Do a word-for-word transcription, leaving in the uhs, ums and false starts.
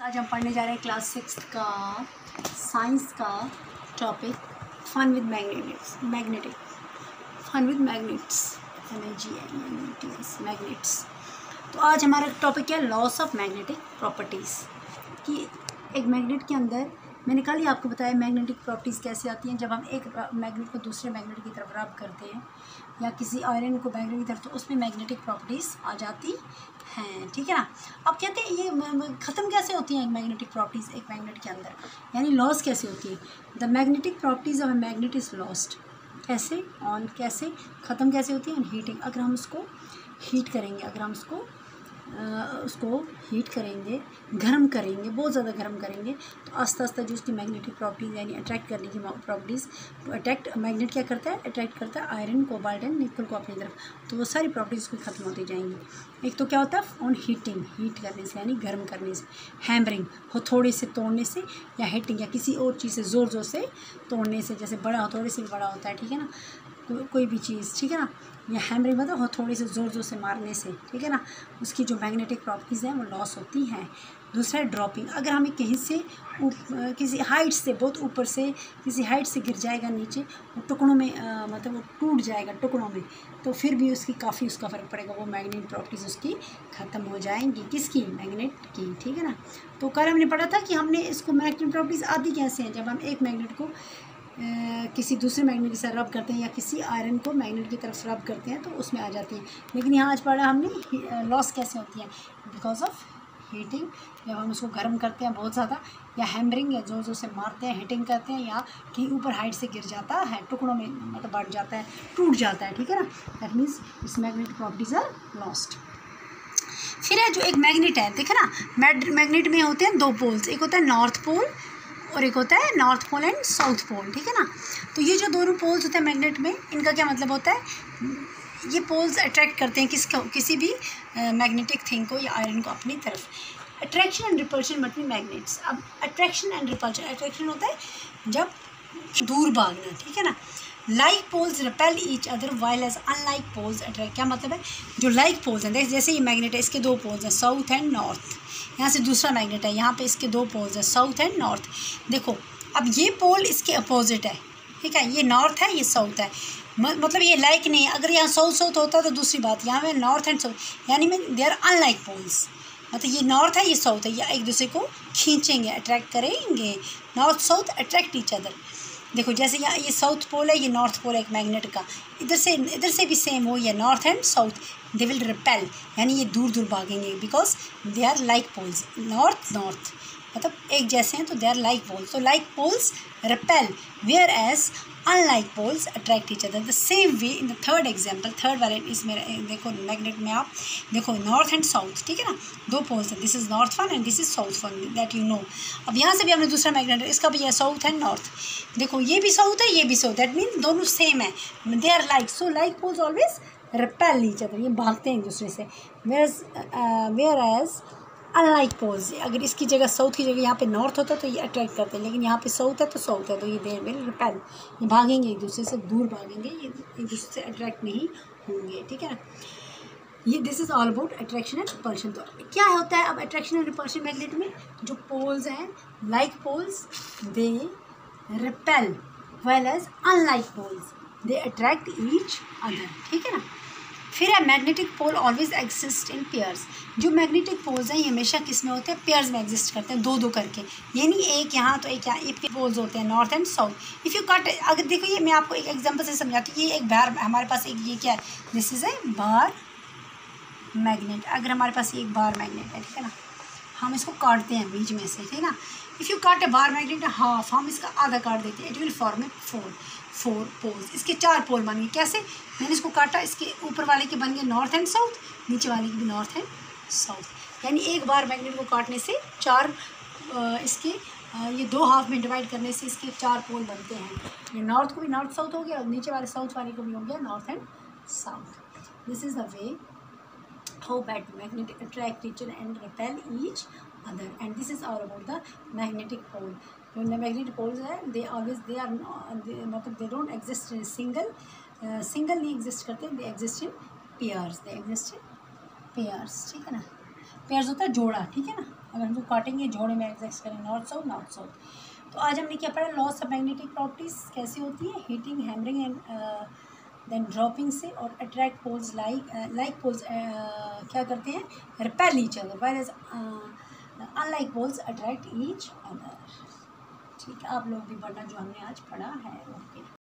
आज हम पढ़ने जा रहे हैं क्लास सिक्स का साइंस का topic fun with magnetics magnetic fun with magnets M A G N E T S magnets. तो आज हमारा टॉपिक क्या है, लॉस ऑफ मैग्नेटिक प्रॉपर्टीज़। कि एक मैग्नेट के अंदर मैंने कल ही आपको बताया मैग्नेटिक प्रॉपर्टीज़ कैसे आती हैं। जब हम एक मैग्नेट को दूसरे मैग्नेट की तरफ रब करते हैं या किसी आयरन को मैग्नेट की तरफ, तो उसमें मैग्नेटिक प्रॉपर्टीज़ आ जाती हैं, ठीक है ना। अब कहते हैं ये ख़त्म कैसे होती हैं एक मैग्नेटिक प्रॉपर्टीज़ एक मैग्नेट के अंदर, यानी लॉस कैसे होती है। The magnetic properties of a magnet is lost. कैसे ऑन कैसे ख़त्म कैसे होती है ऑन हीटिंग। अगर हम उसको हीट करेंगे अगर हम उसको आ, उसको हीट करेंगे, गर्म करेंगे, बहुत ज़्यादा गर्म करेंगे, तो आस्ता आस्ता जो उसकी मैग्नेटिक प्रॉपर्टीज़ यानी अट्रैक्ट करने की प्रॉपर्टीज़, तो अट्रैक्ट मैग्नेट क्या करता है, अट्रैक्ट करता है आयरन, कोबाल्ट एंड निकल को अपनी तरफ। तो वो सारी प्रॉपर्टीज़ उसकी ख़त्म होती जाएंगी। एक तो क्या होता है ऑन हीटिंग, हीट करने से यानी गर्म करने से, हैमरिंग हथौड़े से तोड़ने से, या हिटिंग या किसी और चीज़ से ज़ोर ज़ोर से तोड़ने से, जैसे बड़ा हथौड़े से भी बड़ा होता है, ठीक है ना, को, कोई भी चीज़, ठीक है ना। या हैमरिंग मतलब हथौड़े से ज़ोर ज़ोर से मारने से, ठीक है ना, उसकी जो मैग्नेटिक प्रॉपर्टीज़ हैं वो लॉस होती हैं। दूसरा है ड्रॉपिंग। अगर हमें कहीं से उप, किसी हाइट से, बहुत ऊपर से किसी हाइट से गिर जाएगा नीचे, वो टुकड़ों में आ, मतलब वो टूट जाएगा टुकड़ों में, तो फिर भी उसकी काफ़ी उसका फ़र्क पड़ेगा, वो मैग्नेटिक प्रॉपर्टीज़ उसकी ख़त्म हो जाएंगी। किसकी, मैग्नेट की, ठीक है ना। तो कल हमने पढ़ा था कि हमने इसको मैग्नेटिक प्रॉपर्टीज़ आती कैसे हैं। जब हम एक मैग्नेट को Uh, किसी दूसरे मैग्नेट के साथ रब करते हैं या किसी आयरन को मैग्नेट की तरफ रब करते हैं तो उसमें आ जाती हैं। लेकिन यहाँ आज पढ़ा हमने लॉस कैसे होती है, बिकॉज ऑफ हीटिंग। जब हम उसको गर्म करते हैं बहुत ज़्यादा, या हैमरिंग या जोर जोर से मारते हैं, हिटिंग करते हैं, या ठीक ऊपर हाइट से गिर जाता है, टुकड़ों में मतलब बढ़ जाता है, टूट जाता है, ठीक है ना। दैट मीन्स इस मैग्नेटिक प्रॉपर्टीज आर लॉस्ट। फिर है जो एक मैग्नेट है, देखे ना, मैग्नेट में होते हैं दो पोल्स, एक होता है नॉर्थ पोल और एक होता है north pole and south pole, ठीक है ना। तो ये जो दोनों पोल्स होते हैं मैग्नेट में, इनका क्या मतलब होता है, ये पोल्स अट्रैक्ट करते हैं किसको, किसी भी मैग्नेटिक थिंग को या आयरन को अपनी तरफ। Attraction and repulsion between magnets. अब अट्रैक्शन एंड रिपल्शन, अट्रैक्शन होता है जब दूर भागना, ठीक है ना। Like poles repel each other whereas unlike poles attract. क्या मतलब है, जो लाइक पोल्स हैं, जैसे ये मैग्नेट है, इसके दो पोल्स हैं, साउथ एंड नॉर्थ। यहाँ से दूसरा मैग्नेट है, यहाँ पे इसके दो पोल्स हैं, साउथ एंड नॉर्थ। देखो अब ये पोल इसके अपोजिट है, ठीक है, ये नॉर्थ है ये साउथ है, मतलब ये लाइक नहीं है। अगर यहाँ साउथ साउथ होता तो दूसरी बात, यहाँ में नॉर्थ एंड साउथ, यानी में दे आर अनलाइक पोल्स। मतलब ये नॉर्थ है ये साउथ है, ये एक दूसरे को खींचेंगे, अट्रैक्ट करेंगे। North south attract each other. देखो जैसे यहाँ ये साउथ पोल है, ये नॉर्थ पोल है एक मैग्नेट का, इधर से इधर से भी सेम हो, ये north and south, they will repel, यानी ये दूर दूर भागेंगे, because they are like poles, north north मतलब एक जैसे हैं, तो दे आर लाइक पोल्स। तो like poles repel whereas unlike poles attract each other. The same way in the third example, third वाले इसमें देखो मैग्नेट में आप देखो नॉर्थ एंड साउथ, ठीक है ना, दो पोल्स हैं, this is north one and this is south one, that you know. अब यहाँ से भी हमने दूसरा मैग्नेट, इसका भी है साउथ एंड नॉर्थ, देखो ये भी साउथ है ये भी साउथ, दैट मीन्स दोनों सेम है, they are like. So like poles always repel each other, ये भागते हैं एक दूसरे से। Where whereas unlike poles, अगर इसकी जगह साउथ की जगह यहाँ पे नॉर्थ होता तो ये अट्रैक्ट करते हैं, लेकिन यहाँ पे साउथ है तो साउथ है, तो ये देर विल रिपेल, ये भागेंगे एक दूसरे से, दूर भागेंगे, ये एक दूसरे से अट्रैक्ट नहीं होंगे, ठीक है ना। ये this is all about attraction and repulsion. तो क्या होता है अब अट्रैक्शन एंड रिपल्शन मैग्नेट में, जो पोल्स हैं like poles they repel whereas unlike poles they attract each other, ठीक है ना। फिर है magnetic pole always exist in pairs. जो मैग्नेटिक पोल्स हैं ये हमेशा किस में होते हैं, पेयर्स में एग्जिस्ट करते हैं, दो दो करके, यानी एक यहाँ तो एक यहाँ, ये पोल्स होते हैं north and south. If you cut, अगर देखो ये मैं आपको एक एग्जांपल से समझाती हूँ। ये एक बार हमारे पास एक ये क्या है, this is a bar magnet. अगर हमारे पास एक बार मैग्नेट है, ठीक है ना, हम इसको काटते हैं बीच में से, ठीक है ना। If you cut a bar magnet half, हम इसका आधा काट देते हैं, it will form a four four poles. इसके चार पोल बन गए, कैसे, मैंने इसको काटा, इसके ऊपर वाले के बन गए नॉर्थ एंड साउथ, नीचे वाले के भी नॉर्थ एंड साउथ, यानी एक बार मैग्नेट को काटने से चार आ, इसके आ, ये दो हाफ में डिवाइड करने से इसके चार पोल बनते हैं। ये नॉर्थ को भी नॉर्थ साउथ हो गया और नीचे वाले साउथ वाले को भी हो गया north and south. This is the way how bad magnetic attract each other and repel each other, and this is all about the magnetic pole. When the magnetic poles है, they always they are they, मतलब they don't exist in single uh, single नहीं exist करते, they exist in pairs, they exist in pairs, ठीक है ना। pairs होता है जोड़ा, ठीक है ना। अगर हम काटेंगे जोड़े में एग्जैक्ट करें नॉर्थ साउथ नॉर्थ साउथ। तो आज हमने क्या पढ़ा, लॉस ऑफ मैग्नेटिक प्रॉपर्टीज कैसे होती है, heating, hammering and then dropping से, और attract poles like like poles क्या करते हैं, repel each other, whereas unlike poles attract each other. ठीक है, आप लोग भी पढ़ना जो हमने आज पढ़ा है। ओके।